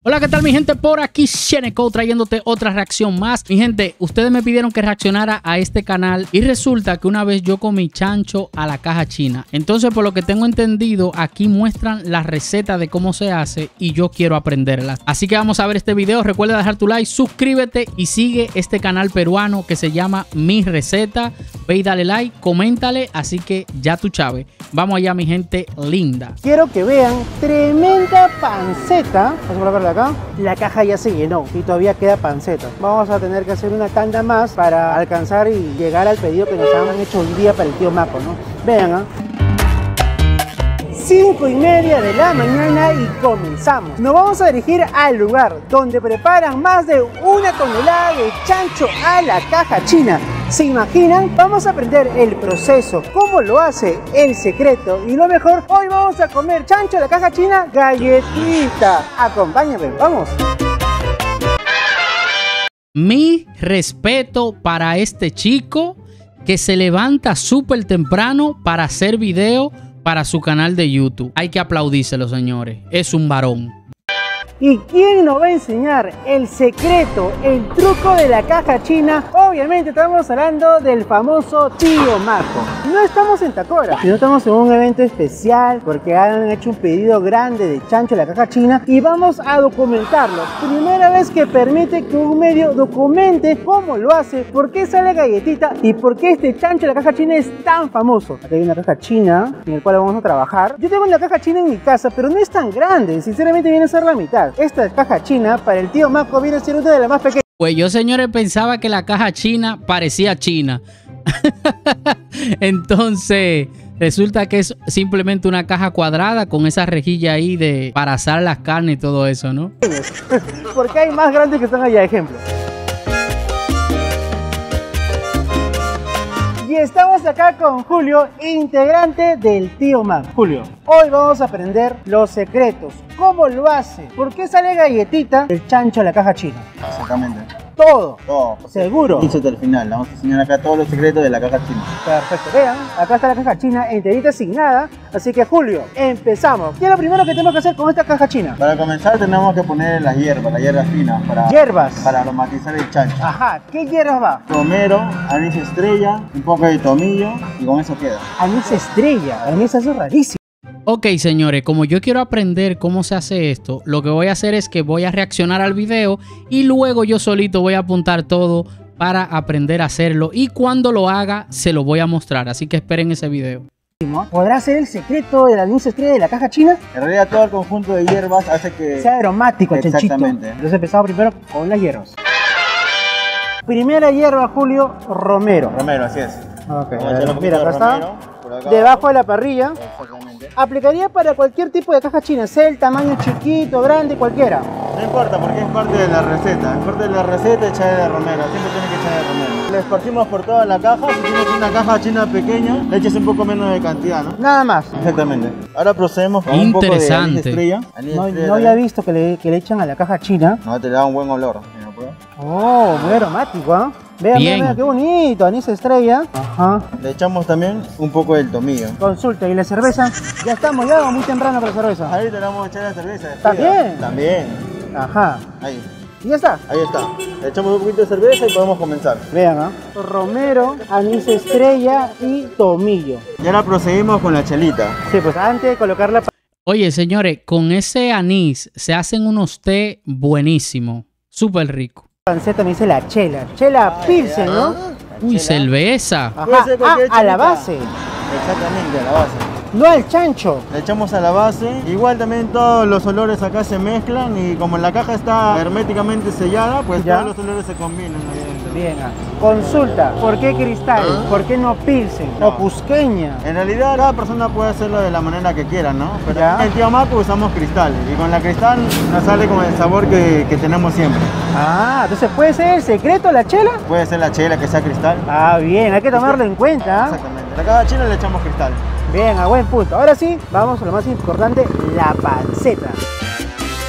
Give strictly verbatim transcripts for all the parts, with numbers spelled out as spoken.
Hola, ¿qué tal mi gente? Por aquí Sheneco trayéndote otra reacción más. Mi gente, ustedes me pidieron que reaccionara a este canal y resulta que una vez yo comí chancho a la caja china. Entonces, por lo que tengo entendido, aquí muestran la receta de cómo se hace y yo quiero aprenderlas. Así que vamos a ver este video. Recuerda dejar tu like, suscríbete y sigue este canal peruano que se llama Mi Receta. Ve y dale like, coméntale, así que ya tú sabes. Vamos allá mi gente linda. Quiero que vean tremenda panceta. Vamos a colocarla acá. La caja ya se llenó y todavía queda panceta. Vamos a tener que hacer una tanda más para alcanzar y llegar al pedido que nos han hecho hoy día para el tío Maco, ¿no? Vean, ¿ah? cinco y media de la mañana y comenzamos. Nos vamos a dirigir al lugar donde preparan más de una tonelada de chancho a la caja china. ¿Se imaginan? Vamos a aprender el proceso, cómo lo hace, el secreto y lo mejor, hoy vamos a comer chancho a la caja china galletita. Acompáñame, vamos. Mi respeto para este chico que se levanta súper temprano para hacer video para su canal de YouTube. Hay que aplaudírselo, señores. Es un varón. ¿Y quién nos va a enseñar el secreto, el truco de la caja china? Obviamente estamos hablando del famoso tío Maco. No estamos en Tacora, sino estamos en un evento especial porque han hecho un pedido grande de chancho a la caja china y vamos a documentarlo. Primera vez que permite que un medio documente cómo lo hace, por qué sale galletita y por qué este chancho a la caja china es tan famoso. Aquí hay una caja china en la cual vamos a trabajar. Yo tengo una caja china en mi casa, pero no es tan grande. Sinceramente viene a ser la mitad. Esta caja china para el tío Maco viene a ser una de las más pequeñas. Pues yo, señores, pensaba que la caja china parecía china. Entonces resulta que es simplemente una caja cuadrada con esa rejilla ahí de para asar las carnes y todo eso, ¿no? Porque hay más grandes que están allá, ejemplo. Y estamos acá con Julio, integrante del tío Maco. Julio, hoy vamos a aprender los secretos, cómo lo hace, por qué sale galletita el chancho a la caja china. Exactamente. Todo. Todo. Seguro. Y hasta el final. Vamos a enseñar acá todos los secretos de la caja china. Perfecto. Vean, acá está la caja china enterita sin nada. Así que Julio, empezamos. ¿Qué es lo primero que tenemos que hacer con esta caja china? Para comenzar tenemos que poner las hierbas, las hierbas finas. Para, hierbas. Para aromatizar el chancho. Ajá. ¿Qué hierbas va? Romero, anís estrella, un poco de tomillo y con eso queda. Anís estrella. Anís es rarísimo. Ok, señores, como yo quiero aprender cómo se hace esto, lo que voy a hacer es que voy a reaccionar al video y luego yo solito voy a apuntar todo para aprender a hacerlo y cuando lo haga se lo voy a mostrar, así que esperen ese video. ¿Podrá ser el secreto del anís estrella de la caja china? En realidad todo el conjunto de hierbas hace que sea aromático el chanchito. Exactamente. Entonces empezamos primero con las hierbas. Primera hierba, Julio, romero. Romero, así es. Ok, Vamos mira, acá está. Romero, por acá debajo abajo. de la parrilla. Exactamente. Aplicaría para cualquier tipo de caja china, sea el tamaño chiquito, grande, cualquiera. No importa porque es parte de la receta. Es parte de la receta echar de romero. Siempre tiene que echar de romero. Le esparcimos por toda la caja. Si tienes una caja china pequeña, le eches un poco menos de cantidad, ¿no? Nada más. Exactamente. Ahora procedemos con un poco de anís Interesante. estrella. Anís No, estrella no había también. visto que le, que le echan a la caja china. No, te da un buen olor. Mira, prueba. Oh, muy aromático, ¿ah? ¿eh? Vean, Bien. vean, vean, qué bonito, anís estrella. Ajá. Le echamos también un poco del tomillo. Consulta, ¿y la cerveza? Ya estamos, ya muy temprano para la cerveza. Ahí te le vamos a echar la cerveza. ¿También? También. Ajá. Ahí. ¿Y ya está? Ahí está. Le echamos un poquito de cerveza y podemos comenzar. Vean, ¿ah? Romero, anís estrella y tomillo. Y ahora procedimos con la chelita. Sí, pues antes de colocarla. Oye, señores, con ese anís se hacen unos té buenísimos, súper rico. Panceta me dice la chela. Chela Pilsen, ¿no? Uy, cerveza. Ajá. Puede ser Ah, cualquier a la chelita. base. Exactamente, a la base. No al chancho. Le echamos a la base. Igual también todos los olores acá se mezclan y como la caja está herméticamente sellada, pues Ya. todos los olores se combinan. ahí dentro. Bien, ah. Consulta, ¿por qué cristal? ¿Por qué no Pilsen? No. O Cusqueña. En realidad cada persona puede hacerlo de la manera que quiera, ¿no? Pero Ya. en el tío Maco usamos cristal y con la cristal nos sale con el sabor que, que tenemos siempre. Ah, entonces puede ser el secreto la chela. Puede ser la chela que sea cristal. Ah, bien, hay que tomarlo en cuenta. ¿ah? Exactamente. A cada chela le echamos cristal. Bien, a buen punto. Ahora sí, vamos a lo más importante, la panceta.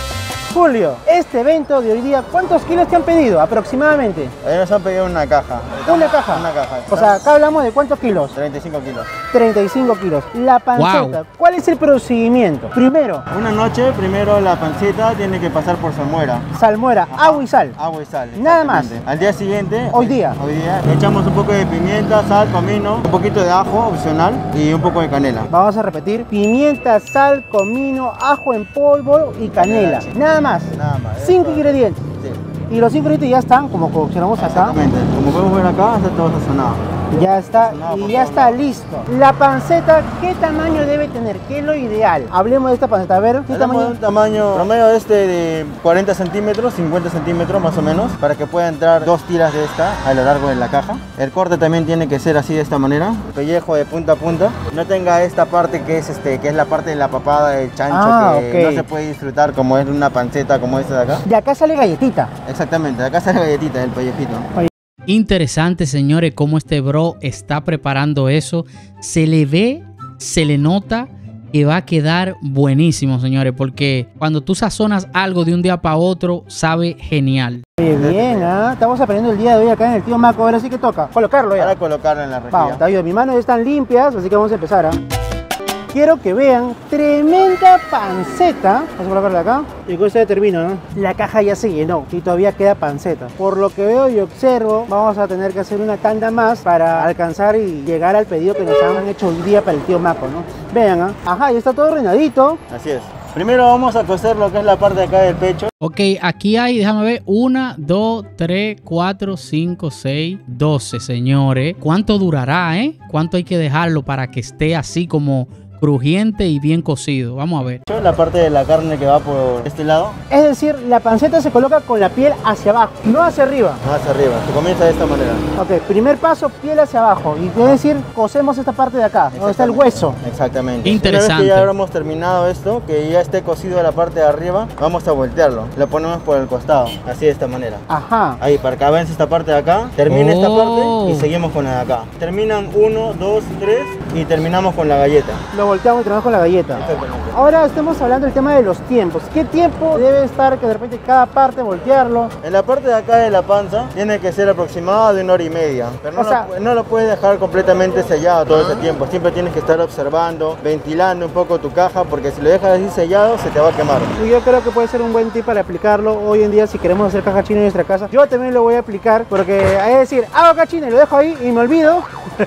Julio, este evento de hoy día, ¿cuántos kilos te han pedido aproximadamente? Ahí nos han pedido una caja. ¿Una caja? Una caja. O sea, acá hablamos de ¿cuántos kilos? treinta y cinco kilos. treinta y cinco kilos. La panceta, Wow. ¿cuál es el procedimiento? Primero, Una noche, primero la panceta tiene que pasar por salmuera. salmuera, Ajá. agua y sal. Agua y sal. Nada más. exactamente. Al día siguiente. Hoy día. Hoy día le echamos un poco de pimienta, sal, comino, un poquito de ajo opcional y un poco de canela. Vamos a repetir, pimienta, sal, comino, ajo en polvo y canela. Nada más. Nada más. Cinco Eso. ingredientes. Sí. Y los ingredientes ya están, como coccionamos acá. Exactamente. Como podemos ver acá, está todo sazonado. Ya está, Sazonado y por ya todos está lados. listo. La panceta, ¿qué tamaño debe tener? ¿Qué es lo ideal? Hablemos de esta panceta. A ver, ¿qué Hablamos de tamaño? un tamaño promedio este de cuarenta centímetros, cincuenta centímetros más o menos, para que pueda entrar dos tiras de esta a lo largo de la caja. El corte también tiene que ser así de esta manera, pellejo de punta a punta. No tenga esta parte que es este, que es la parte de la papada del chancho, Ah, que ok. no se puede disfrutar como es una panceta como esta de acá. De acá sale galletita. Exactamente, de acá sale galletita del pellejito. Interesante, señores, cómo este bro está preparando eso. Se le ve, se le nota que va a quedar buenísimo, señores, porque cuando tú sazonas algo de un día para otro, sabe genial. Oye, bien, ¿ah? Estamos aprendiendo el día de hoy acá en el tío Maco. Ahora sí que toca colocarlo ya. Para colocarlo en la Vamos, rejilla. está bien, mis manos están limpias, así que vamos a empezar, ¿ah? Quiero que vean tremenda panceta. Vamos a colocarla acá. Y con esto ya termino, ¿no? La caja ya se llenó y todavía queda panceta. Por lo que veo y observo, vamos a tener que hacer una tanda más para alcanzar y llegar al pedido que nos han hecho hoy día para el tío Maco, ¿no? Vean, ¿ah? Ajá, ya está todo ordenadito. Así es. Primero vamos a cocer lo que es la parte de acá del pecho. Ok, aquí hay, déjame ver, una, dos, tres, cuatro, cinco, seis, doce, señores. ¿Cuánto durará, eh? ¿Cuánto hay que dejarlo para que esté así como crujiente y bien cocido? Vamos a ver. La parte de la carne que va por este lado, Es decir, la panceta se coloca con la piel hacia abajo, no hacia arriba. más arriba. Se comienza de esta manera. Ok, primer paso, piel hacia abajo. Y es decir, cosemos esta parte de acá, donde está el hueso. Exactamente. Interesante. Una vez que ya habremos terminado esto, que ya esté cocido la parte de arriba, vamos a voltearlo. Lo ponemos por el costado, así de esta manera. Ajá. Ahí, para que avance esta parte de acá, termine esta Oh. parte y seguimos con la de acá. Terminan uno, dos, tres y terminamos con la galleta. Lo volteamos y terminamos con la galleta. Exactamente. Ahora estamos hablando del tema de los tiempos. ¿Qué tiempo debe estar que de repente cada parte voltearlo? En la parte de acá de la panza tiene que ser aproximado de una hora y media. Pero no, O sea- lo, no lo puedes dejar completamente sellado todo ese tiempo. Siempre tienes que estar observando, ventilando un poco tu caja, porque si lo dejas así sellado se te va a quemar. Y yo creo que puede ser un buen tip para aplicarlo hoy en día si queremos hacer caja china en nuestra casa. Yo también lo voy a aplicar porque hay que decir, hago caja china y lo dejo ahí y me olvido.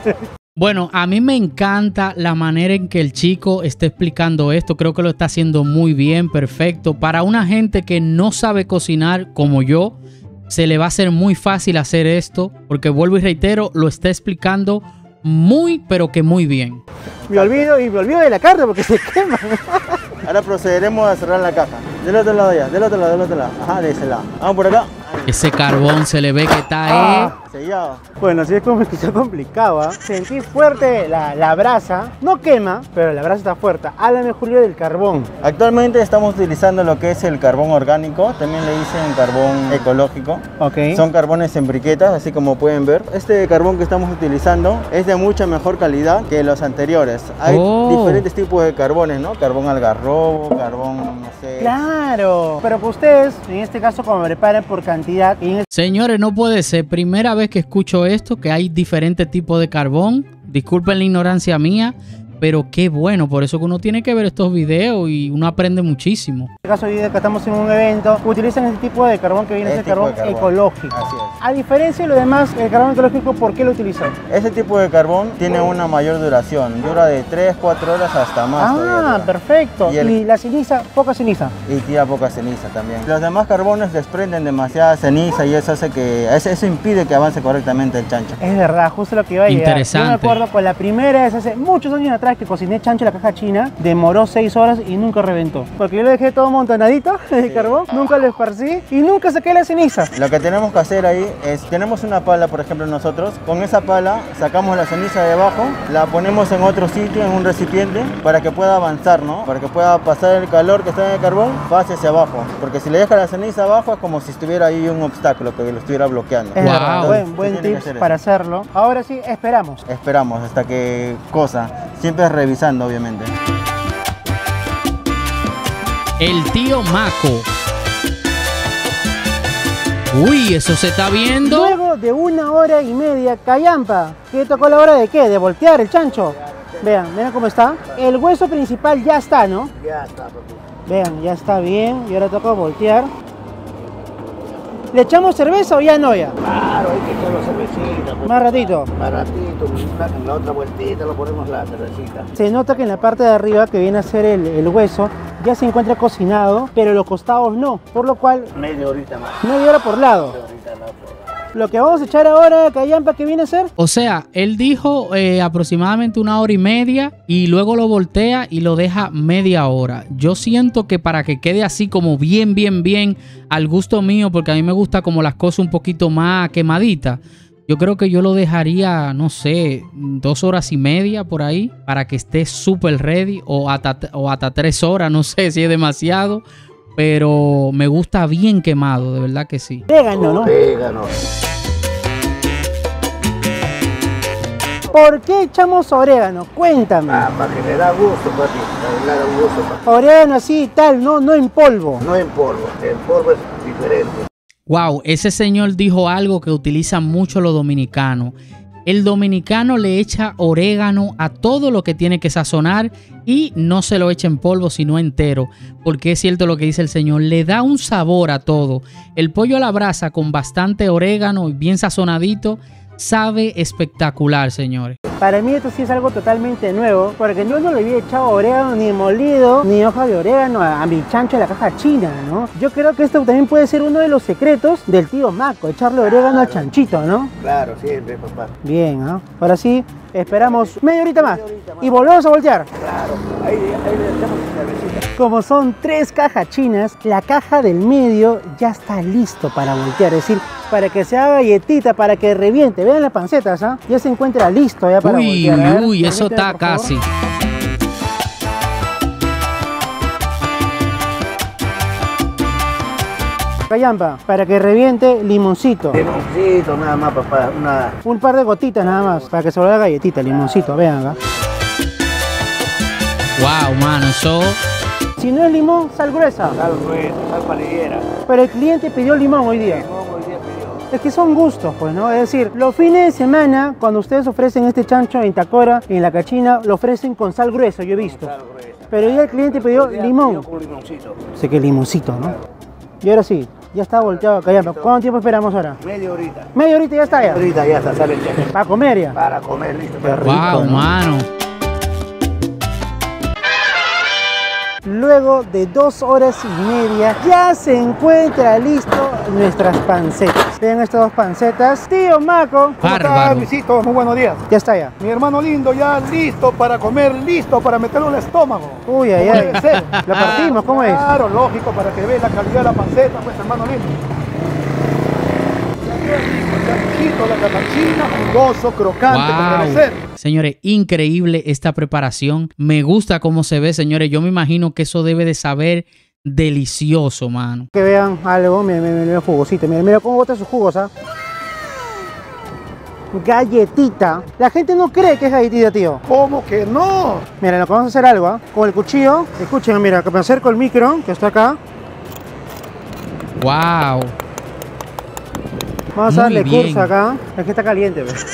Bueno, a mí me encanta la manera en que el chico está explicando esto. Creo que lo está haciendo muy bien, perfecto. Para una gente que no sabe cocinar como yo, se le va a hacer muy fácil hacer esto. Porque vuelvo y reitero, lo está explicando muy, pero que muy bien. Me olvido y me olvido de la carne porque se quema. Ahora procederemos a cerrar la caja. Del otro lado ya, del otro lado, del otro lado. Ajá, de ese lado. Vamos por acá. Ese carbón se le ve que está ahí. Ah. Sellado. Bueno, así es como que está complicado, ¿ah? Sentí fuerte la, la brasa. No quema, pero la brasa está fuerte. Háblame, Julio, del carbón. Actualmente estamos utilizando lo que es el carbón orgánico, también le dicen carbón ecológico. Ok. Son carbones en briquetas, así como pueden ver. Este carbón que estamos utilizando es de mucha mejor calidad que los anteriores. Hay Oh. diferentes tipos de carbones, ¿no? Carbón algarrobo, carbón, no sé. Claro. Pero pues ustedes, en este caso, como preparan por cantidad, y en este Señores, no puede ser. Primera vez que escucho esto, que hay diferentes tipos de carbón. Disculpen la ignorancia mía, pero qué bueno. Por eso que uno tiene que ver estos videos y uno aprende muchísimo. caso, hoy día que estamos en un evento, utilizan este tipo de carbón que viene a ser Este tipo carbón, de carbón. ecológico. Así es. A diferencia de lo demás, el carbón ecológico, ¿por qué lo utilizan? Ese tipo de carbón tiene una mayor duración, dura de tres, cuatro horas hasta más. todavía Ah, dura. perfecto. Y Y, el- la ceniza, poca ceniza. Y tira poca ceniza también. Los demás carbones desprenden demasiada ceniza y eso hace que eso, eso impide que avance correctamente el chancho. Es verdad, justo lo que iba a llegar. Interesante. Yo me acuerdo con la primera vez hace muchos años atrás que cociné chancho en la caja china, demoró seis horas y nunca reventó. Porque yo lo dejé todo montonadito de Sí. carbón, nunca lo esparcí y nunca saqué la ceniza. Lo que tenemos que hacer ahí es, tenemos una pala, por ejemplo nosotros, con esa pala sacamos la ceniza de abajo, la ponemos en otro sitio, en un recipiente, para que pueda avanzar, ¿no? Para que pueda pasar el calor que está en el carbón, pase hacia abajo. Porque si le deja la ceniza abajo es como si estuviera ahí un obstáculo que lo estuviera bloqueando. Es Wow. verdad, buen, Entonces, buen tiene que tips hacer eso. para hacerlo. Ahora sí, esperamos. Esperamos hasta que cosa, siempre revisando obviamente. El tío Maco Uy, eso se está viendo. Luego de una hora y media, callampa. ¿Qué tocó la hora de qué? ¿De voltear el chancho? Vean, vean cómo está. El hueso principal ya está, ¿no? Ya está, papi. Vean, ya está bien. Y ahora toca voltear. ¿Le echamos cerveza o ya no ya? Claro, hay que echarlo cervecita. Pues. Más ratito. Más ratito, en la otra vueltita lo ponemos la cervecita. Se nota que en la parte de arriba, que viene a ser el, el hueso, ya se encuentra cocinado, pero los costados no. Por lo cual, Media horita más. media hora por lado. Media horita la otra. Lo que vamos a echar ahora, callampa, ¿qué viene a ser? O sea, él dijo eh, aproximadamente una hora y media y luego lo voltea y lo deja media hora. Yo siento que para que quede así como bien, bien, bien al gusto mío, porque a mí me gusta como las cosas un poquito más quemaditas, yo creo que yo lo dejaría, no sé, dos horas y media por ahí para que esté súper ready o hasta, o hasta tres horas, no sé si es demasiado. Pero me gusta bien quemado, de verdad que sí. Orégano, ¿no? Orégano. ¿Por qué echamos orégano? Cuéntame. Ah, para que le da gusto, papi. Para que le da gusto, papi. Orégano así y tal, no, no en polvo. No en polvo. El polvo es diferente. Wow, ese señor dijo algo que utilizan mucho los dominicanos. El dominicano le echa orégano a todo lo que tiene que sazonar y no se lo echa en polvo sino entero, porque es cierto lo que dice el señor, le da un sabor a todo. El pollo a la brasa con bastante orégano y bien sazonadito sabe espectacular, señores. Para mí esto sí es algo totalmente nuevo, porque yo no le había echado orégano ni molido, ni hoja de orégano a, a mi chancho de la caja china, ¿no? Yo creo que esto también puede ser uno de los secretos del tío Maco, echarle orégano al chanchito, ¿no? Claro, siempre, papá. Bien, ¿no? Ahora sí, esperamos media horita más y volvemos a voltear. Claro, ahí, ahí le echamos cervecita. Como son tres cajas chinas, la caja del medio ya está listo para voltear, es decir, para que se haga galletita, para que reviente. Vean las pancetas, ¿ah? Ya se encuentra listo ya para Uy, voltear. A ver, uy, eso permíteme, está por favor. casi. Callampa, para que reviente limoncito. Limoncito, nada más, papá. Una... Un par de gotitas nada más, para que se vuelva galletita, limoncito, vean acá. Wow, mano, eso... Si no es limón, sal gruesa. Sal gruesa, sal palillera. Pero el cliente pidió limón hoy día. Limón hoy día pidió. Es que son gustos, pues, ¿no? Es decir, los fines de semana, cuando ustedes ofrecen este chancho en Tacora, en la cachina, lo ofrecen con sal gruesa, yo he visto. Sal gruesa. Pero hoy el cliente pidió Hoy día limón. pidió con limoncito. Sé que limoncito, ¿no? Y ahora sí, ya está volteado acá. Ya. ¿Cuánto tiempo esperamos ahora? Media horita. Media horita ya está ya. Media horita ya está, sale el chancho. Para comer ya. Para comer, listo. Qué rico, Wow, ¿no? mano. Luego de dos horas y media ya se encuentra listo nuestras pancetas. Vean estas dos pancetas. Tío Maco, ¿Cómo está, Bárbaro. Luisito? Muy buenos días. ya está ya. Mi hermano lindo ya listo para comer, listo para meterlo en el estómago. Uy, ay, Como ay. debe ser. Lo partimos, ¿cómo es? Claro, lógico, para que vea la calidad de la panceta, pues hermano lindo. Ya quedó listo, el chanchito, la catachina, jugoso, crocante, como debe Wow. ser. Señores, increíble esta preparación. Me gusta cómo se ve, señores. Yo me imagino que eso debe de saber delicioso, mano. Que vean algo, miren, miren, miren el jugosito. Miren, miren cómo bota sus jugos, ¿ah? Galletita. La gente no cree que es galletita, tío. ¿Cómo que no? Miren, lo que vamos a hacer algo, ¿ah? Con el cuchillo. Escuchen, mira, que me acerco el micro, que está acá. Wow. Vamos a Muy darle bien. curso acá. Es que está caliente, ¿ves?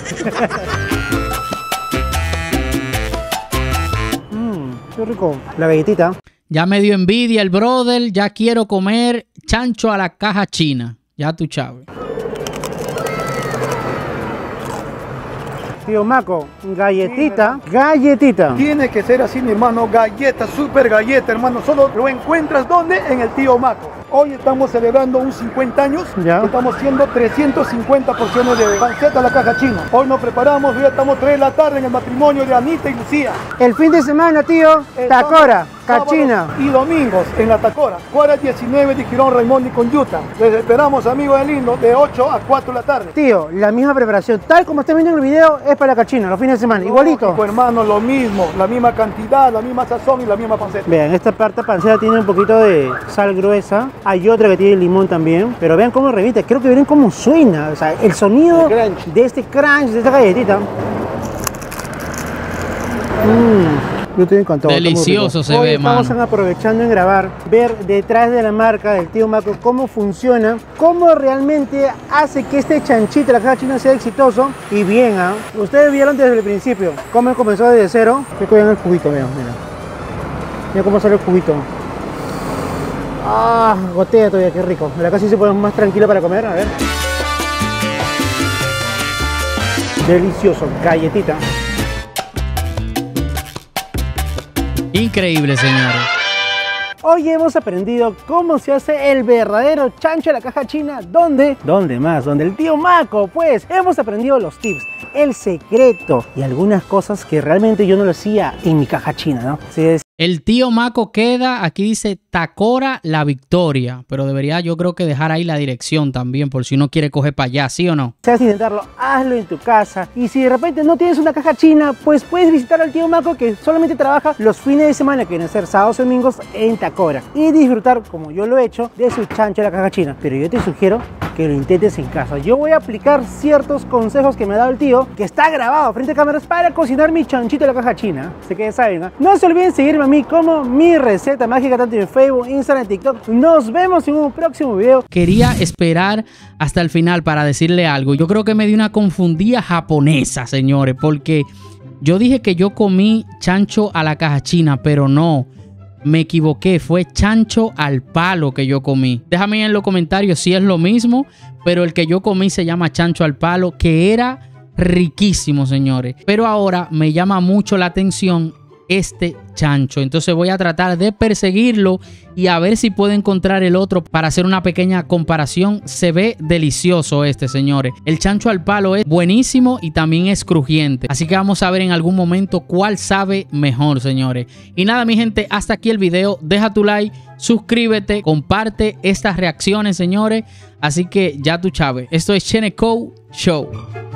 Mmm, qué rico. La galletita. Ya me dio envidia el brother. Ya quiero comer chancho a la caja china. Ya tú, Chávez. Tío Maco, galletita, galletita. Tiene que ser así, mi hermano, galleta, super galleta, hermano. Solo lo encuentras, ¿dónde? En el tío Maco. Hoy estamos celebrando un cincuenta años. Ya. Estamos haciendo trescientas cincuenta porciones de panceta a la caja china. Hoy nos preparamos, ya estamos tres de la tarde en el matrimonio de Anita y Lucía. El fin de semana, tío, Estamos Tacora, sábados Cachina. y domingos en la Tacora. Cuadra diecinueve de Girón, Raimondi con Utah. Les esperamos, amigos de lindo, de ocho a cuatro de la tarde. Tío, la misma preparación, tal como están viendo en el video, es para la Cachina, los fines de semana, igualito. Pues hermano, lo mismo, la misma cantidad, la misma sazón y la misma panceta. Vean, esta parte panceta tiene un poquito de sal gruesa. Hay otra que tiene limón también. Pero vean cómo revienta. Creo que miren cómo suena. O sea, el sonido El crunch. de este crunch, de esta galletita. Mmm, Yo estoy encantado. Delicioso se Hoy ve, estamos mano. aprovechando en grabar, ver detrás de la marca del tío Maco cómo funciona, cómo realmente hace que este chanchito, la caja china, sea exitoso y bien. ¿eh? Ustedes vieron desde el principio cómo comenzó desde cero. Que cogen el cubito, vean, mira. Mira cómo sale el cubito. Ah, gotea todavía, qué rico. La casa sí se pone más tranquila para comer, a ver. Delicioso, galletita. Increíble, señores. Hoy hemos aprendido cómo se hace el verdadero chancho de la caja china. ¿Dónde? ¿Dónde más? Donde el tío Maco. Pues hemos aprendido los tips, el secreto y algunas cosas que realmente yo no lo hacía en mi caja china, ¿no? Si es El tío Maco queda, aquí dice Tacora La Victoria, pero debería yo creo que dejar ahí la dirección también por si uno quiere coger para allá, ¿sí o no? Si vas a intentarlo, hazlo en tu casa. Y si de repente no tienes una caja china, pues puedes visitar al tío Maco, que solamente trabaja los fines de semana, que vienen a ser sábados y domingos, en Tacora, y disfrutar, como yo lo he hecho, de su chancho de la caja china. Pero yo te sugiero que lo intentes en casa. Yo voy a aplicar ciertos consejos que me ha dado el tío, que está grabado frente a cámaras, para cocinar mi chanchito de la caja china. Así que ya saben, ¿eh? No se olviden seguirme a mí como Mi Receta Mágica, tanto en Facebook, Instagram, TikTok. Nos vemos en un próximo video. Quería esperar hasta el final para decirle algo. Yo creo que me dio una confundida japonesa, señores, porque yo dije que yo comí chancho a la caja china, pero no. Me equivoqué, fue chancho al palo que yo comí. Déjame en los comentarios si es lo mismo, pero el que yo comí se llama chancho al palo, que era riquísimo, señores. Pero ahora me llama mucho la atención este chancho, entonces voy a tratar de perseguirlo y a ver si puedo encontrar el otro para hacer una pequeña comparación. Se ve delicioso este, señores. El chancho al palo es buenísimo y también es crujiente, así que vamos a ver en algún momento cuál sabe mejor, señores. Y nada, mi gente, hasta aquí el video. Deja tu like, suscríbete, comparte estas reacciones, señores. Así que ya tú sabes, esto es Sheneco Show.